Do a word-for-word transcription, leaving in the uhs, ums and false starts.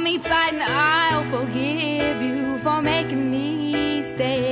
me tight and I'll forgive you for making me stay.